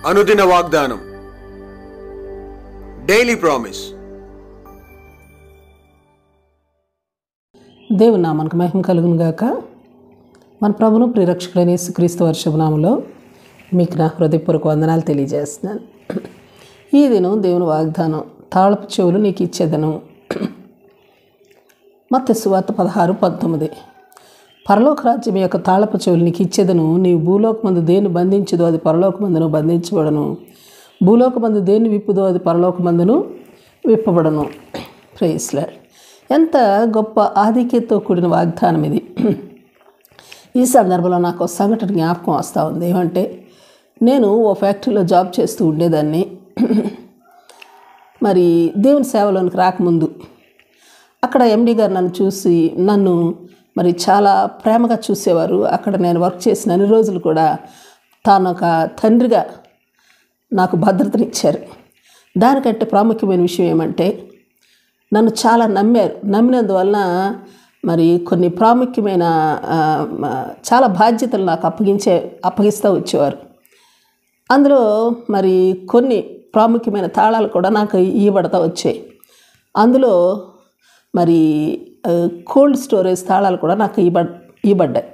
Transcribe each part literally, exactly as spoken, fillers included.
అనుదిన వాగ్దానం, daily promise. దేవుని నామానికి మహిమ కలుగును గాక. మన ప్రభును ప్రియరక్షకుడైన యేసుక్రీస్తు వారి శుభనామములో మీకు నా హృదయపూర్వక వందనాలు తెలియజేస్తున్నాను. ఈ దినం దేవుని వాగ్దానం, తాళపు చెవులు నీకు ఇచ్చేదను. మత్తయి సువార్త పదహారు పంతొమ్మిది. పరలోక రాజ్యం యొక్క తాళపు చెవులు నీకు ఇచ్చేదను. నీవు భూలోకమందు దేన్ని బంధించదో అది పరలోకమందును బంధించబడను, భూలోకమందు దేన్ని విప్పుదో అది పరలోకమందును విప్పబడను. Praise Lord. ఎంత గొప్ప ఆధిక్యతతో కూడిన వాగ్దానం ఇది. ఈ సందర్భంలో నాకు ఒక సంఘటన జ్ఞాపకం వస్తూ ఉంది. ఏమంటే, నేను ఓ ఫ్యాక్టరీలో జాబ్ చేస్తూ ఉండేదాన్ని. మరి దేవుని సేవలోనికి రాకముందు అక్కడ ఎండి గారు నన్ను చూసి నన్ను మరి చాలా ప్రేమగా చూసేవారు. అక్కడ నేను వర్క్ చేసిన అన్ని రోజులు కూడా తాను ఒక తండ్రిగా నాకు భద్రతనిచ్చారు. దానికంటే ప్రాముఖ్యమైన విషయం ఏమంటే, నన్ను చాలా నమ్మారు. నమ్మినందువలన మరి కొన్ని ప్రాముఖ్యమైన చాలా బాధ్యతలు నాకు అప్పగించే అప్పగిస్తూ వచ్చేవారు. అందులో మరి కొన్ని ప్రాముఖ్యమైన తాళాలు కూడా నాకు ఇవ్వబడతా వచ్చాయి. అందులో మరి కోల్డ్ స్టోరేజ్ తాళాలు కూడా నాకు ఇవ్వ ఇవ్వబడ్డాయి.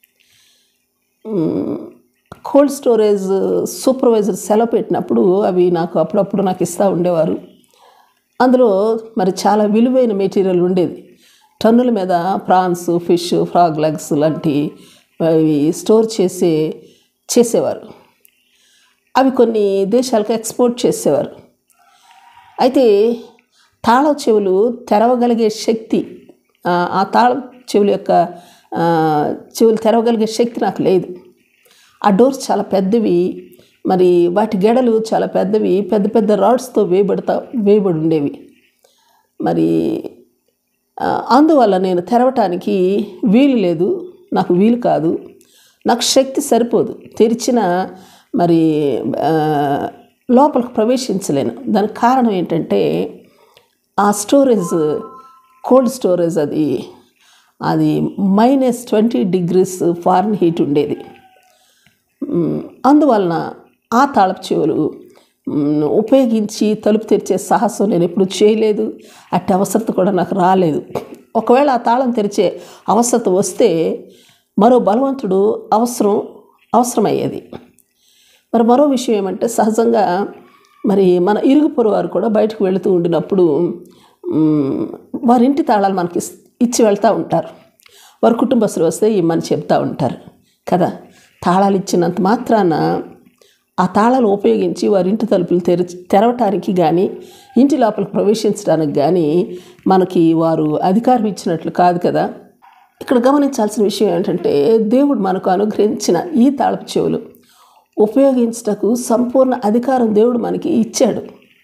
కోల్డ్ స్టోరేజ్ సూపర్వైజర్ సెలవు పెట్టినప్పుడు అవి నాకు అప్పుడప్పుడు నాకు ఇస్తూ ఉండేవారు. అందులో మరి చాలా విలువైన మెటీరియల్ ఉండేది. టన్నుల మీద ప్రాన్స్, ఫిష్, ఫ్రాగ్ లెగ్స్ లాంటి అవి స్టోర్ చేసే చేసేవారు. అవి కొన్ని దేశాలకు ఎక్స్పోర్ట్ చేసేవారు. అయితే తాళ చెవులు తెరవగలిగే శక్తి, ఆ తాళ చెవుల యొక్క చెవులు తెరవగలిగే శక్తి నాకు లేదు. ఆ డోర్స్ చాలా పెద్దవి, మరి వాటి గెడలు చాలా పెద్దవి, పెద్ద పెద్ద రాడ్స్తో వేయబడతా వేయబడి ఉండేవి. మరి అందువల్ల నేను తెరవటానికి వీలు లేదు, నాకు వీలు కాదు, నాకు శక్తి సరిపోదు. తెరిచిన మరి లోపలికి ప్రవేశించలేను. దానికి కారణం ఏంటంటే, ఆ స్టోరేజ్ కోల్డ్ స్టోరేజ్ అది అది minus twenty degrees Fahrenheit ఉండేది. అందువలన ఆ తాళపు చెవులు ఉపయోగించి తలుపు తెరిచే సాహసం నేను ఎప్పుడు చేయలేదు. అట్టి అవసరత కూడా నాకు రాలేదు. ఒకవేళ ఆ తాళం తెరిచే అవసరత వస్తే మరో బలవంతుడు అవసరం అవసరమయ్యేది. మరి మరో విషయం ఏమంటే, సహజంగా మరి మన ఇరుగు పొరుగు వారు కూడా బయటకు వెళుతూ ఉండినప్పుడు వారి ఇంటి తాళాలు మనకి ఇచ్చి వెళ్తూ ఉంటారు. వారి కుటుంబస్తులు వస్తే ఇమ్మని చెప్తూ ఉంటారు కదా. తాళాలు ఇచ్చినంత మాత్రాన ఆ తాళాలు ఉపయోగించి వారి ఇంటి తలుపులు తెరిచి తెరవటానికి కానీ ఇంటి లోపలికి ప్రవేశించడానికి కానీ మనకి వారు అధికారం ఇచ్చినట్లు కాదు కదా. ఇక్కడ గమనించాల్సిన విషయం ఏంటంటే, దేవుడు మనకు అనుగ్రహించిన ఈ తాళపు చెవులు ఉపయోగించటకు సంపూర్ణ అధికారం దేవుడు మనకి ఇచ్చాడు.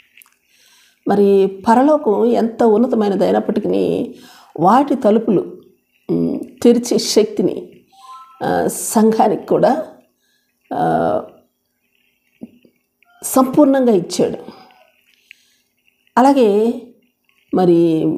మరి పరలోకం ఎంత ఉన్నతమైనది అయినప్పటికీ వాటి తలుపులు తెరిచే శక్తిని సంఘానికి కూడా సంపూర్ణంగా ఇచ్చాడు. అలాగే మరి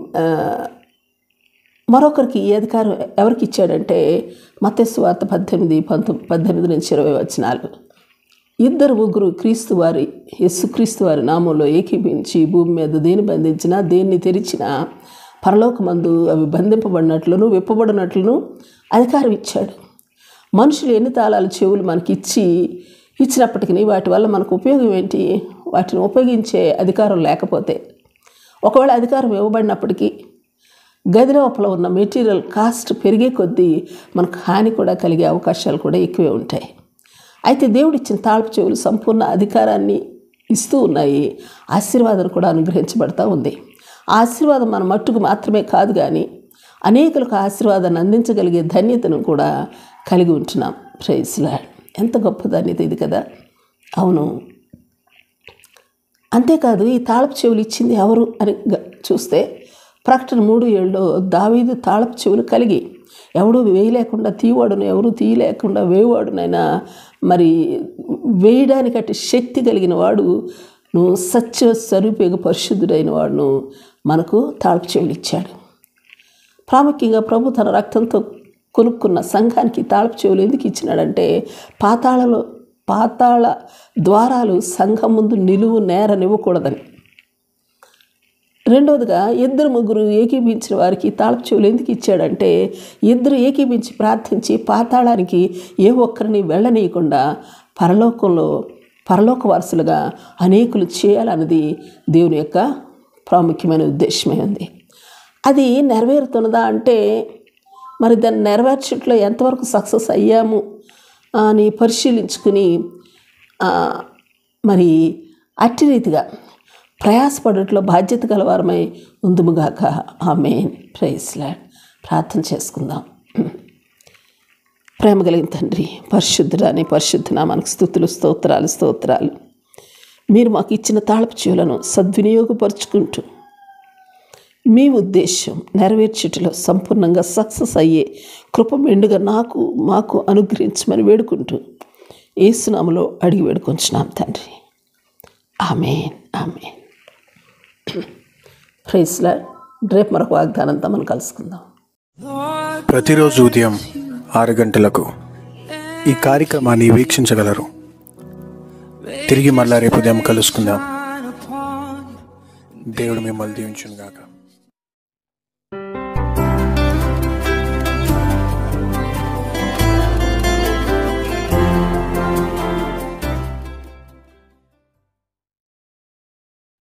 మరొకరికి ఈ అధికారం ఎవరికి ఇచ్చాడంటే, మత్తయి సువార్త పద్దెనిమిది పంతొమ్మిది పద్దెనిమిది నుంచి ఇరవై వచనాలు. ఇద్దరు ముగ్గురు క్రీస్తు వారి యేసుక్రీస్తు వారి నామంలో ఏకీపించి భూమి మీద దేన్ని బంధించినా దేన్ని తెరిచినా పరలోకమందు అవి బంధింపబడినట్లును విప్పబడినట్లును అధికారం ఇచ్చాడు. మనుషులు ఎన్ని తాళాలు చెవులు మనకి ఇచ్చి ఇచ్చినప్పటికీ వాటి వల్ల మనకు ఉపయోగం ఏంటి? వాటిని ఉపయోగించే అధికారం లేకపోతే, ఒకవేళ అధికారం ఇవ్వబడినప్పటికీ గది లోపల ఉన్న మెటీరియల్ కాస్ట్ పెరిగే కొద్దీ మనకు హాని కూడా కలిగే అవకాశాలు కూడా ఎక్కువే ఉంటాయి. అయితే దేవుడిచ్చిన తాళపు చెవులు సంపూర్ణ అధికారాన్ని ఇస్తూ ఉన్నాయి. ఆశీర్వాదం కూడా అనుగ్రహించబడతా ఉంది. ఆ ఆశీర్వాదం మన మట్టుకు మాత్రమే కాదు, కానీ అనేకులకు ఆశీర్వాదాన్ని అందించగలిగే ధన్యతను కూడా కలిగి ఉంటున్నాం. Praise Lord. ఎంత గొప్ప ధన్యత ఇది కదా. అవును. అంతేకాదు, ఈ తాళపు చెవులు ఇచ్చింది ఎవరు అని చూస్తే, ప్రకటన మూడు ఏళ్ళలో దావీదు తాళపు చెవులు కలిగి ఎవడు వేయలేకుండా తీవాడును, ఎవరు తీయలేకుండా వేయవాడునైనా మరి వేయడానికి అటు శక్తి కలిగిన వాడు, నువ్వు సత్య స్వరూపేగ పరిశుద్ధుడైన వాడును మనకు తాళపు చెవులు ఇచ్చాడు. ప్రాముఖ్యంగా ప్రభు తన రక్తంతో కొనుక్కున్న సంఘానికి తాళపు చెవులు ఎందుకు ఇచ్చినాడంటే, పాతాళలో పాతాళ ద్వారాలు సంఘం ముందు నిలువు నేరనివ్వకూడదని. రెండవదిగా ఇద్దరు ముగ్గురు ఏకీభించిన వారికి తాళపు చెవులు ఎందుకు ఇచ్చాడంటే, ఇద్దరు ఏకీభించి ప్రార్థించి పాతాళానికి ఏ ఒక్కరిని వెళ్ళనీయకుండా పరలోకంలో పరలోక వారసులుగా అనేకులు చేయాలన్నది దేవుని యొక్క ప్రాముఖ్యమైన ఉద్దేశమే ఉంది. అది నెరవేరుతున్నదా అంటే, మరి దాన్ని నెరవేర్చట్లో ఎంతవరకు సక్సెస్ అయ్యాము అని పరిశీలించుకుని మరి అట్టి రీతిగా ప్రయాసపడట్లో బాధ్యత గలవారమై ఉందుముగాక. ఆమేన్. Praise lord. ప్రార్థన చేసుకుందాం. ప్రేమ కలిగిన తండ్రి, పరిశుద్ధుడాని పరిశుద్ధ నామానికి స్తుతులు, స్తోత్రాలు స్తోత్రాలు. మీరు మాకు ఇచ్చిన తాళపు చెవులను సద్వినియోగపరుచుకుంటూ మీ ఉద్దేశం నెరవేర్చుటలో సంపూర్ణంగా సక్సెస్ అయ్యే కృప మెండుగా నాకు మాకు అనుగ్రహించమని వేడుకుంటూ యేసునామములో అడిగి వేడుకొంచున్నాం తండ్రి. ఆమేన్. ఆమేన్. Praise Lord. రేపు మరొక వాగ్దానంతో మనం కలుసుకుందాం. ప్రతిరోజు ఉదయం ఆరు గంటలకు ఈ కార్యక్రమాన్ని వీక్షించగలరు. తిరిగి మళ్ళా రేపు ఉదయం కలుసుకుందాం. దేవుడు మిమ్మల్ని దీవించును గాక.